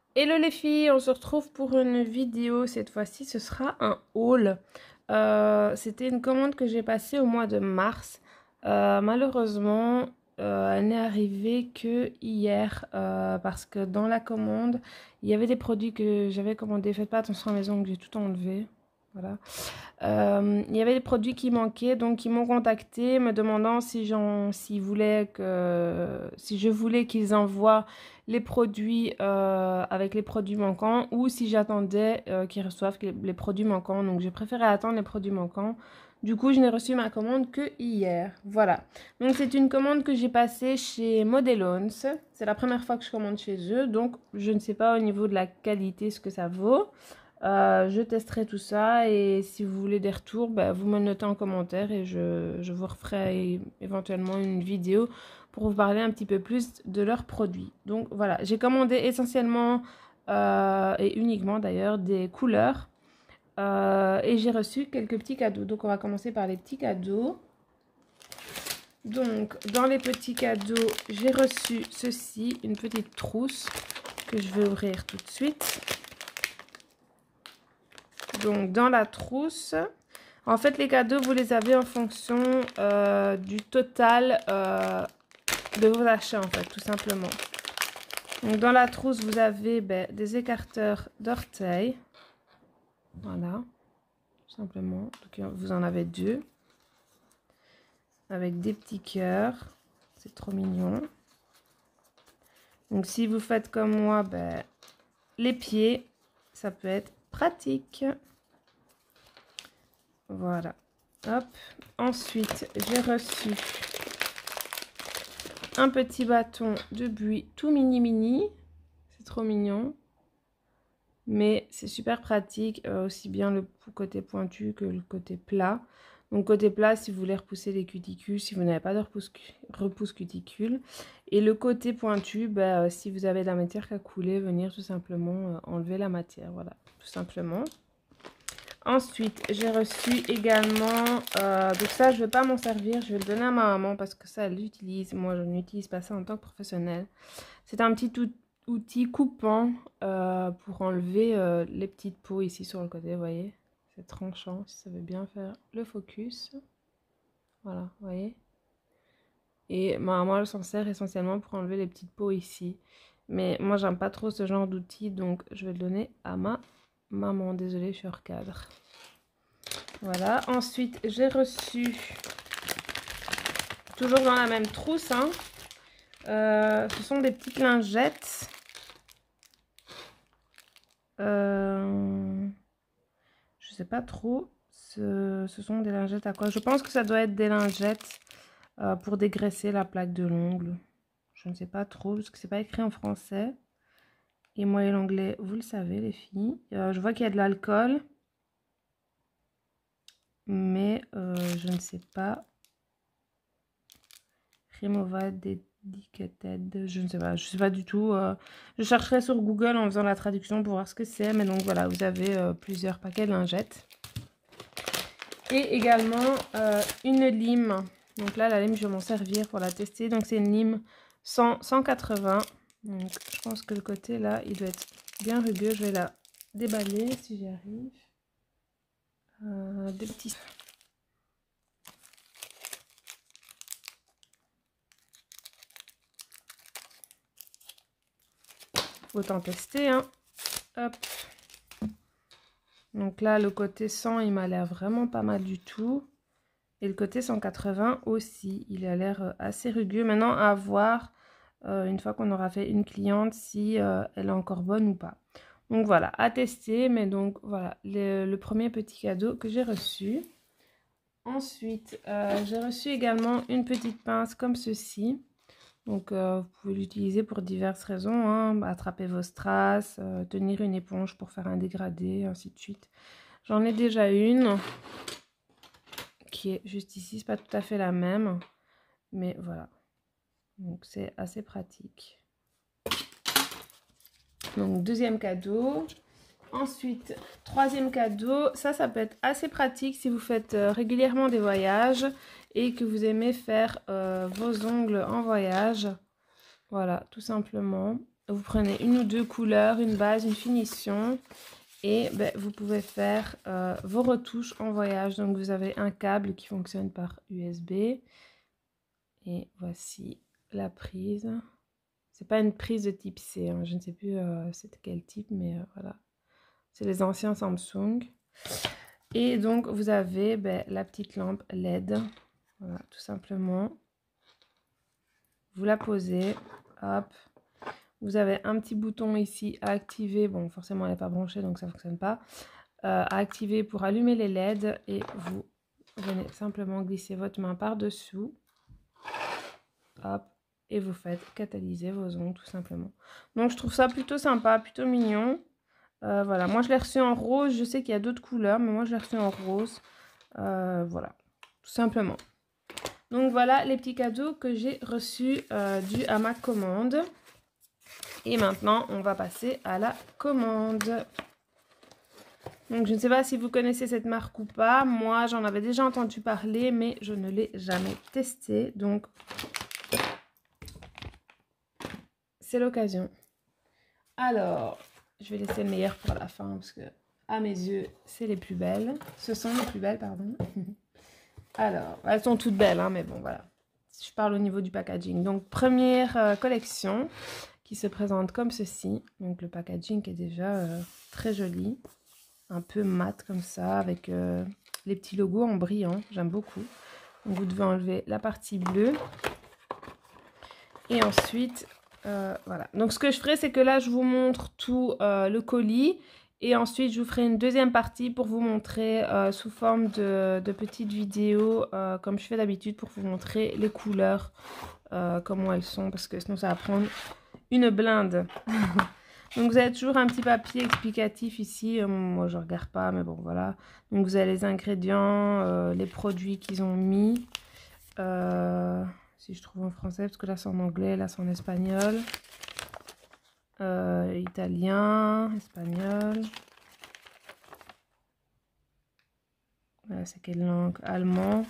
Hello les filles, on se retrouve pour une vidéo. Cette fois-ci, ce sera un haul. C'était une commande que j'ai passée au mois de mars. Malheureusement, elle n'est arrivée que hier parce que dans la commande, il y avait des produits que j'avais commandés. Faites pas attention à mes ongles, j'ai tout enlevé. Voilà. Il y avait des produits qui manquaient, donc ils m'ont contacté me demandant si je voulais qu'ils envoient les produits avec les produits manquants ou si j'attendais qu'ils reçoivent les produits manquants. Donc j'ai préféré attendre les produits manquants. Du coup, je n'ai reçu ma commande que hier. Voilà. Donc c'est une commande que j'ai passée chez Modelons. C'est la première fois que je commande chez eux, donc je ne sais pas au niveau de la qualité ce que ça vaut. Je testerai tout ça et si vous voulez des retours, bah, vous me notez en commentaire et je vous referai éventuellement une vidéo pour vous parler un petit peu plus de leurs produits. Donc voilà, j'ai commandé essentiellement et uniquement d'ailleurs des couleurs et j'ai reçu quelques petits cadeaux. Donc on va commencer par les petits cadeaux. Donc dans les petits cadeaux, j'ai reçu ceci, une petite trousse que je vais ouvrir tout de suite. Donc, dans la trousse, en fait, les cadeaux, vous les avez en fonction du total de vos achats, en fait, tout simplement. Donc, dans la trousse, vous avez des écarteurs d'orteils. Voilà, tout simplement. Donc, vous en avez deux. Avec des petits cœurs. C'est trop mignon. Donc, si vous faites comme moi, les pieds, ça peut être pratique. Voilà. Hop. Ensuite, j'ai reçu un petit bâton de buis tout mini. C'est trop mignon. Mais c'est super pratique, aussi bien le côté pointu que le côté plat. Donc côté plat, si vous voulez repousser les cuticules, si vous n'avez pas de repousse cuticule. Et le côté pointu, si vous avez de la matière qui a coulé, venir tout simplement enlever la matière. Voilà, tout simplement. Ensuite, j'ai reçu également, donc ça, je ne vais pas m'en servir, je vais le donner à ma maman parce que ça, elle l'utilise. Moi, je n'utilise pas ça en tant que professionnel. C'est un petit outil coupant pour enlever les petites peaux ici sur le côté, vous voyez. C'est tranchant, si ça veut bien faire le focus. Voilà, vous voyez. Et ma maman, elle s'en sert essentiellement pour enlever les petites peaux ici. Mais moi, j'aime pas trop ce genre d'outil, donc je vais le donner à ma maman. Désolée, je suis hors cadre. Voilà, ensuite j'ai reçu, toujours dans la même trousse, hein, ce sont des petites lingettes. Je sais pas trop, ce sont des lingettes à quoi? Je pense que ça doit être des lingettes pour dégraisser la plaque de l'ongle. Je ne sais pas trop, parce que c'est pas écrit en français. Et moi et l'anglais, vous le savez les filles. Je vois qu'il y a de l'alcool. Mais je ne sais pas. Removad Dedicated, je ne sais pas du tout. Je chercherai sur Google en faisant la traduction pour voir ce que c'est. Mais donc voilà, vous avez plusieurs paquets de lingettes. Et également une lime. Donc là, la lime, je vais m'en servir pour la tester. Donc c'est une lime 180. Donc je pense que le côté là, il doit être bien rugueux. Je vais la déballer si j'y arrive. Des petits... Autant tester, hein. Hop. Donc là, le côté 100, il m'a l'air vraiment pas mal du tout. Et le côté 180 aussi, il a l'air assez rugueux. Maintenant, à voir, une fois qu'on aura fait une cliente, si elle est encore bonne ou pas. Donc voilà, à tester. Mais donc voilà, le premier petit cadeau que j'ai reçu. Ensuite, j'ai reçu également une petite pince comme ceci. Donc, vous pouvez l'utiliser pour diverses raisons, hein. Attraper vos strass, tenir une éponge pour faire un dégradé, ainsi de suite. J'en ai déjà une qui est juste ici, c'est pas tout à fait la même, mais voilà. Donc, c'est assez pratique. Donc, deuxième cadeau. Ensuite, troisième cadeau, ça peut être assez pratique si vous faites régulièrement des voyages et que vous aimez faire vos ongles en voyage. Voilà, tout simplement. vous prenez une ou deux couleurs, une base, une finition. Et ben, vous pouvez faire vos retouches en voyage. Donc vous avez un câble qui fonctionne par USB. Et voici la prise. C'est pas une prise de type C, hein. Je ne sais plus c'était quel type, mais voilà. C'est les anciens Samsung. Et donc vous avez ben, la petite lampe LED. Voilà, tout simplement. Vous la posez. Hop. Vous avez un petit bouton ici à activer. Bon, forcément, elle n'est pas branchée, donc ça ne fonctionne pas. À activer pour allumer les LED. Et vous venez simplement glisser votre main par-dessous. Hop. Et vous faites catalyser vos ongles, tout simplement. Donc, je trouve ça plutôt sympa, plutôt mignon. Voilà. Moi, je l'ai reçu en rose. Je sais qu'il y a d'autres couleurs, mais moi, je l'ai reçu en rose. Voilà. Tout simplement. Donc, voilà les petits cadeaux que j'ai reçus dus à ma commande. Et maintenant, on va passer à la commande. Donc, je ne sais pas si vous connaissez cette marque ou pas. Moi, j'en avais déjà entendu parler, mais je ne l'ai jamais testé. Donc, c'est l'occasion. Alors, je vais laisser le meilleur pour la fin parce que, à mes yeux, c'est les plus belles. Ce sont les plus belles, pardon. Alors, elles sont toutes belles, hein, mais bon, voilà. Je parle au niveau du packaging. Donc, première collection qui se présente comme ceci. Donc le packaging est déjà très joli, un peu mat comme ça, avec les petits logos en brillant, j'aime beaucoup. Donc vous devez enlever la partie bleue. Et ensuite, voilà. Donc ce que je ferai, c'est que là, je vous montre tout le colis. Et ensuite, je vous ferai une deuxième partie pour vous montrer sous forme de petites vidéos, comme je fais d'habitude, pour vous montrer les couleurs, comment elles sont, parce que sinon ça va prendre une blinde. Donc vous avez toujours un petit papier explicatif ici. Moi je regarde pas, mais bon voilà. Donc vous avez les ingrédients, les produits qu'ils ont mis. Si je trouve en français, parce que là c'est en anglais, là c'est en espagnol. Italien, espagnol. C'est quelle langue? Allemand.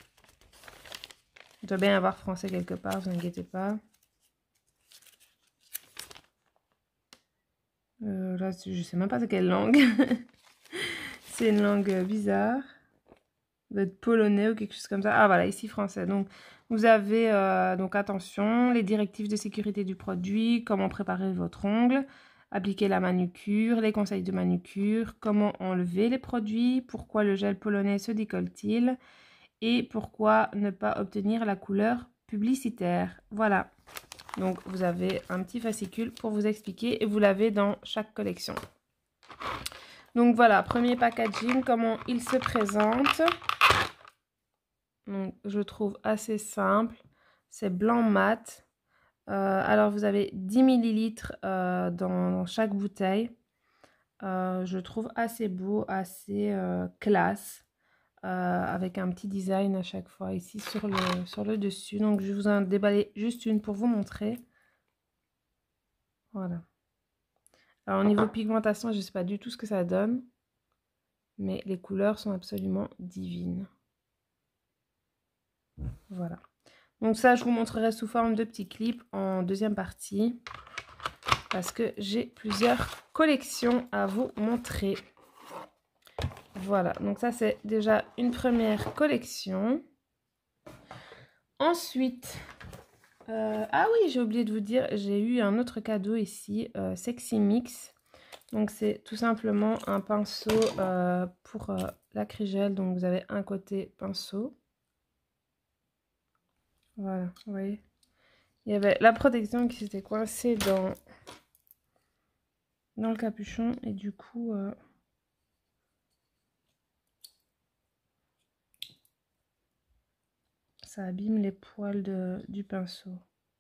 Il doit bien y avoir français quelque part, vous inquiétez pas. Là, je sais même pas c'est quelle langue. C'est une langue bizarre. Ça doit être polonais ou quelque chose comme ça. Ah voilà, ici français. Donc, vous avez, donc attention, les directives de sécurité du produit, comment préparer votre ongle, appliquer la manucure, les conseils de manucure, comment enlever les produits, pourquoi le gel polonais se décolle-t-il et pourquoi ne pas obtenir la couleur publicitaire. Voilà. Donc, vous avez un petit fascicule pour vous expliquer et vous l'avez dans chaque collection. Donc, voilà, premier packaging, comment il se présente. Donc, je trouve assez simple. C'est blanc mat. Alors, vous avez 10 ml dans chaque bouteille. Je trouve assez beau, assez classe. Avec un petit design à chaque fois ici sur le dessus. Donc, je vous en déballer juste une pour vous montrer. Voilà. Alors, au niveau pigmentation, je ne sais pas du tout ce que ça donne. Mais les couleurs sont absolument divines. Voilà. Donc ça, je vous montrerai sous forme de petits clips en deuxième partie. Parce que j'ai plusieurs collections à vous montrer. Voilà. Donc ça, c'est déjà une première collection. Ensuite... ah oui, j'ai oublié de vous dire, j'ai eu un autre cadeau ici. Sexy Mix. Donc c'est tout simplement un pinceau pour l'acrygel. Donc vous avez un côté pinceau. Voilà, vous voyez. Il y avait la protection qui s'était coincée dans le capuchon. Et du coup, ça abîme les poils du pinceau.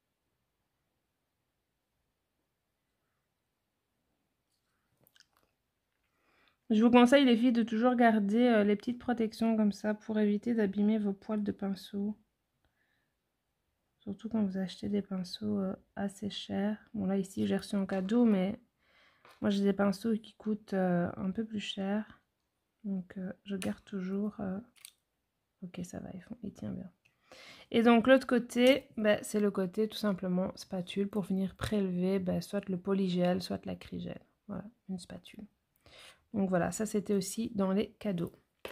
Je vous conseille les filles de toujours garder les petites protections comme ça pour éviter d'abîmer vos poils de pinceau. Surtout quand vous achetez des pinceaux assez chers. Bon là ici j'ai reçu en cadeau, mais moi j'ai des pinceaux qui coûtent un peu plus cher. Donc je garde toujours. Ok, ça va, il tient bien. Et donc l'autre côté, ben, c'est le côté tout simplement spatule pour venir prélever ben, soit le polygel, soit l'acrygel. Voilà, une spatule. Donc voilà, ça c'était aussi dans les cadeaux.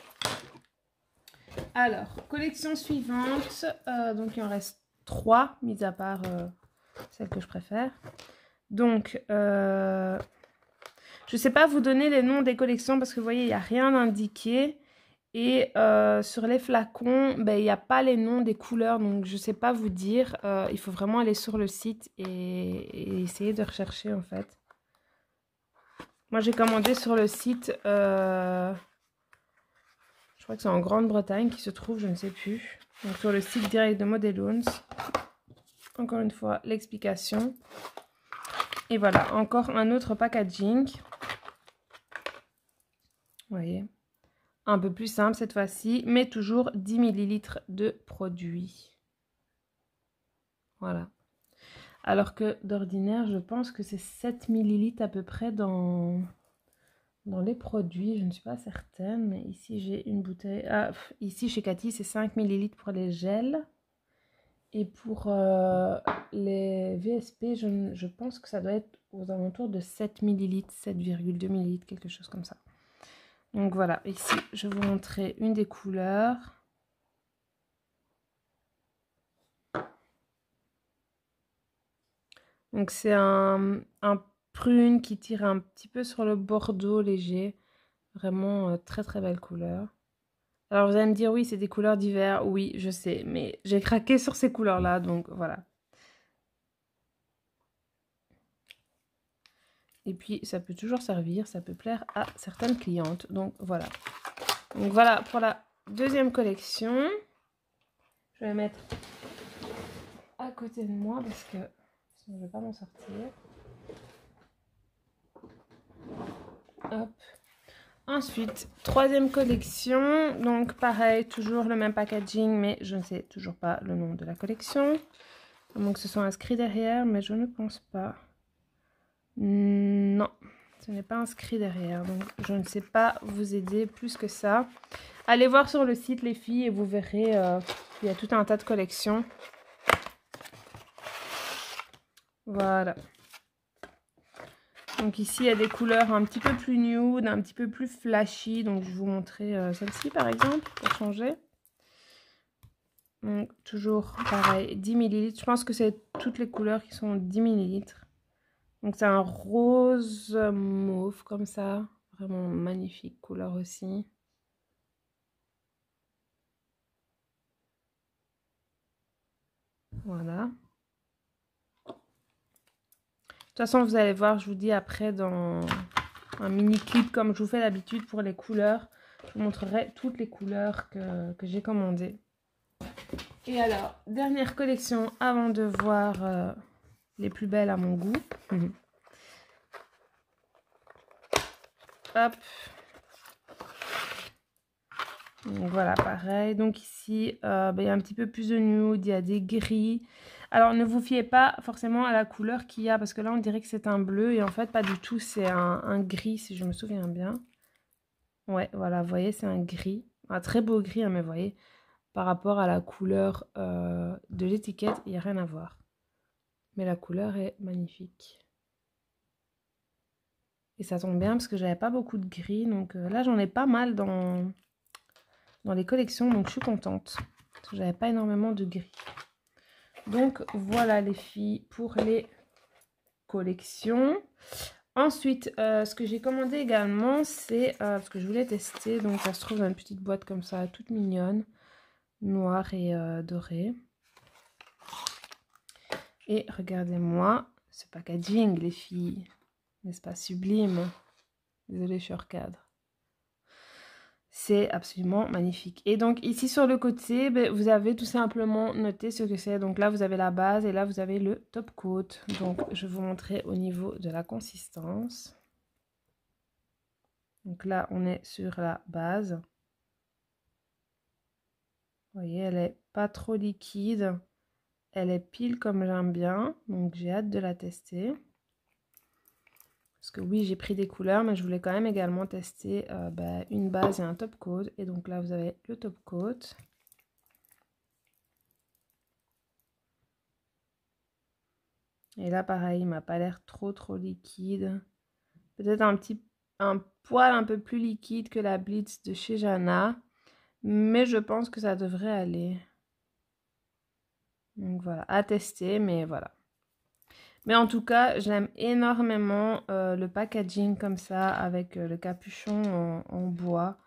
Alors, collection suivante. Donc il en reste 3, mis à part celle que je préfère. Donc, je ne sais pas vous donner les noms des collections parce que vous voyez, il n'y a rien indiqué. Et sur les flacons, ben, il n'y a pas les noms des couleurs, donc je ne sais pas vous dire. Il faut vraiment aller sur le site et essayer de rechercher en fait. Moi j'ai commandé sur le site, je crois que c'est en Grande-Bretagne qui se trouve, je ne sais plus. Donc sur le site direct de Modeloons. Encore une fois, l'explication. Et voilà, encore un autre packaging. Vous voyez, un peu plus simple cette fois-ci, mais toujours 10 ml de produit. Voilà. Alors que d'ordinaire, je pense que c'est 7 ml à peu près dans les produits. Je ne suis pas certaine, mais ici j'ai une bouteille. Ah, ici chez Cathy, c'est 5 ml pour les gels. Et pour les VSP, je pense que ça doit être aux alentours de 7 ml, 7,2 ml, quelque chose comme ça. Donc voilà, ici je vais vous montrer une des couleurs. Donc c'est un prune qui tire un petit peu sur le bordeaux léger. Vraiment très très belle couleur. Alors vous allez me dire oui c'est des couleurs d'hiver. Oui je sais mais j'ai craqué sur ces couleurs là donc voilà. Et puis ça peut toujours servir, ça peut plaire à certaines clientes. Donc voilà. Donc voilà pour la deuxième collection. Je vais mettre à côté de moi parce que sinon je ne vais pas m'en sortir. Hop. Ensuite, troisième collection. Donc pareil, toujours le même packaging, mais je ne sais toujours pas le nom de la collection. Donc ce sont inscrits derrière, mais je ne pense pas. Non, ce n'est pas inscrit derrière. Donc je ne sais pas vous aider plus que ça. Allez voir sur le site les filles et vous verrez, il y a tout un tas de collections. Voilà. Donc ici, il y a des couleurs un petit peu plus nude, un petit peu plus flashy. Donc je vais vous montrer celle-ci par exemple, pour changer. Donc toujours pareil, 10 ml. Je pense que c'est toutes les couleurs qui sont 10 ml. Donc c'est un rose mauve comme ça. Vraiment magnifique couleur aussi. Voilà. De toute façon, vous allez voir, je vous dis après dans un mini clip comme je vous fais d'habitude pour les couleurs. Je vous montrerai toutes les couleurs que j'ai commandées. Et alors, dernière collection avant de voir les plus belles à mon goût. Hop. Donc voilà, pareil. Donc ici, il y a un petit peu plus de nude, il y a des gris. Alors ne vous fiez pas forcément à la couleur qu'il y a, parce que là on dirait que c'est un bleu et en fait pas du tout, c'est un gris si je me souviens bien. Ouais, voilà, vous voyez, c'est un gris. Un très beau gris, hein, mais vous voyez, par rapport à la couleur de l'étiquette, il n'y a rien à voir. Mais la couleur est magnifique. Et ça tombe bien parce que j'avais pas beaucoup de gris, donc là j'en ai pas mal dans les collections, donc je suis contente. Parce que j'avais pas énormément de gris. Donc voilà les filles pour les collections. Ensuite, ce que j'ai commandé également, c'est parce que je voulais tester. Donc ça se trouve dans une petite boîte comme ça, toute mignonne, noire et dorée. Et regardez-moi ce packaging les filles. N'est-ce pas sublime? Désolée, je suis hors cadre. C'est absolument magnifique. Et donc ici sur le côté, vous avez tout simplement noté ce que c'est. Donc là, vous avez la base et là, vous avez le top coat. Donc je vais vous montrer au niveau de la consistance. Donc là, on est sur la base. Vous voyez, elle est pas trop liquide. Elle est pile comme j'aime bien. Donc j'ai hâte de la tester. Parce que oui, j'ai pris des couleurs, mais je voulais quand même également tester une base et un top coat. Et donc là, vous avez le top coat. Et là, pareil, il m'a pas l'air trop liquide. Peut-être un poil un peu plus liquide que la Blitz de chez Jana. Mais je pense que ça devrait aller. Donc voilà, à tester, mais voilà. Mais en tout cas, j'aime énormément le packaging comme ça, avec le capuchon en bois.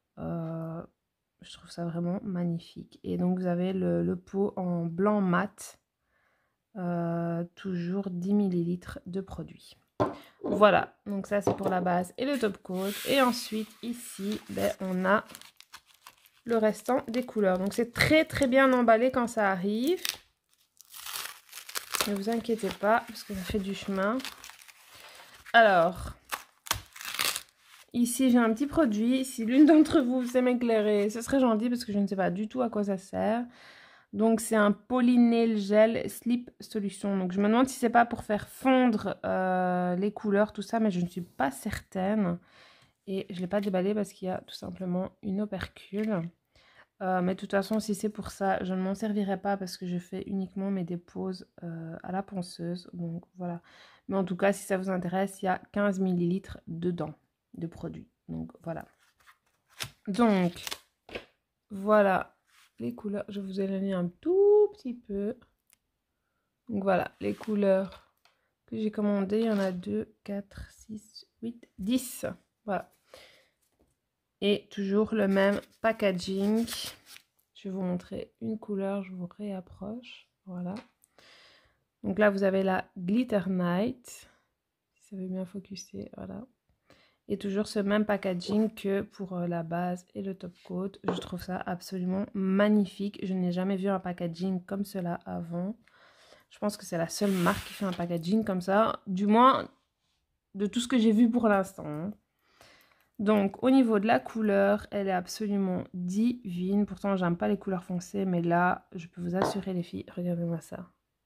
Je trouve ça vraiment magnifique. Et donc, vous avez le pot en blanc mat. Toujours 10 ml de produit. Voilà, donc ça c'est pour la base et le top coat. Et ensuite, ici, ben, on a le restant des couleurs. Donc c'est très bien emballé quand ça arrive. Ne vous inquiétez pas, parce que ça fait du chemin. Alors, ici j'ai un petit produit. Si l'une d'entre vous sait m'éclairer, ce serait gentil parce que je ne sais pas du tout à quoi ça sert. Donc c'est un Polynail Gel Slip Solution. Donc je me demande si c'est pas pour faire fondre les couleurs, tout ça, mais je ne suis pas certaine. Et je ne l'ai pas déballé parce qu'il y a tout simplement une opercule. Mais de toute façon, si c'est pour ça, je ne m'en servirai pas parce que je fais uniquement mes déposes à la ponceuse. Donc voilà. Mais en tout cas, si ça vous intéresse, il y a 15 ml dedans de produit. Donc voilà. Donc voilà les couleurs. Je vous ai donné un tout petit peu. Donc voilà les couleurs que j'ai commandées. Il y en a 2, 4, 6, 8, 10. Voilà. Et toujours le même packaging. Je vais vous montrer une couleur, je vous réapproche. Voilà. Donc là, vous avez la Glitter Night. Si ça veut bien focuser, voilà. Et toujours ce même packaging que pour la base et le top coat. Je trouve ça absolument magnifique. Je n'ai jamais vu un packaging comme cela avant. Je pense que c'est la seule marque qui fait un packaging comme ça. Du moins, de tout ce que j'ai vu pour l'instant, hein. Donc, au niveau de la couleur, elle est absolument divine. Pourtant, j'aime pas les couleurs foncées, mais là, je peux vous assurer, les filles, regardez-moi ça.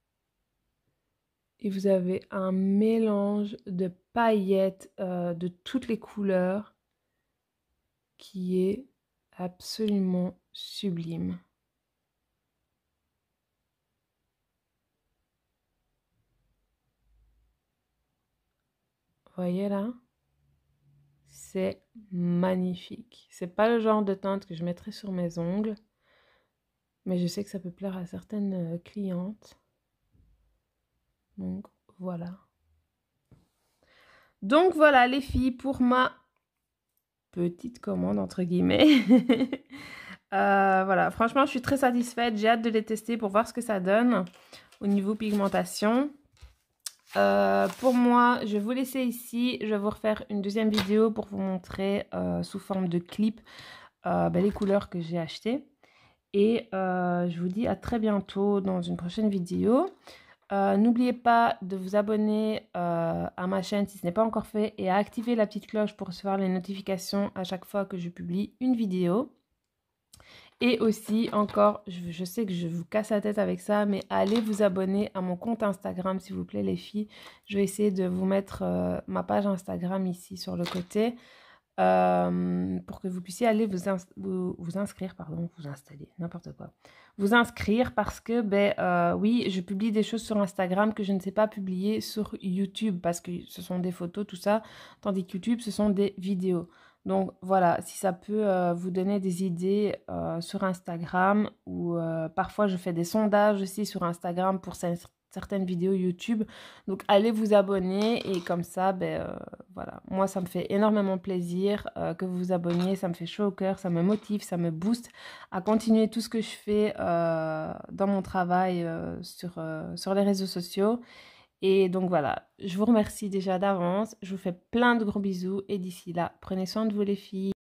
Et vous avez un mélange de paillettes de toutes les couleurs qui est absolument sublime. Vous voyez là? C'est magnifique. C'est pas le genre de teinte que je mettrais sur mes ongles, mais je sais que ça peut plaire à certaines clientes. Donc voilà. Donc voilà les filles pour ma petite commande entre guillemets. Voilà, franchement je suis très satisfaite. J'ai hâte de les tester pour voir ce que ça donne au niveau pigmentation. Pour moi, je vais vous laisser ici. Je vais vous refaire une deuxième vidéo pour vous montrer sous forme de clip les couleurs que j'ai achetées. Et je vous dis à très bientôt dans une prochaine vidéo. N'oubliez pas de vous abonner à ma chaîne si ce n'est pas encore fait et à activer la petite cloche pour recevoir les notifications à chaque fois que je publie une vidéo. Et aussi, encore, je sais que je vous casse la tête avec ça, mais allez vous abonner à mon compte Instagram, s'il vous plaît, les filles. Je vais essayer de vous mettre ma page Instagram ici sur le côté pour que vous puissiez aller vous inscrire, pardon, vous installer, n'importe quoi. Vous inscrire parce que, oui, je publie des choses sur Instagram que je ne sais pas publier sur YouTube parce que ce sont des photos, tout ça, tandis que YouTube, ce sont des vidéos. Donc voilà, si ça peut vous donner des idées sur Instagram ou parfois je fais des sondages aussi sur Instagram pour certaines vidéos YouTube. Donc allez vous abonner et comme ça, voilà. Moi, ça me fait énormément plaisir que vous vous abonniez. Ça me fait chaud au cœur, ça me motive, ça me booste à continuer tout ce que je fais dans mon travail sur les réseaux sociaux. Et donc voilà, je vous remercie déjà d'avance. Je vous fais plein de gros bisous et d'ici là, prenez soin de vous les filles.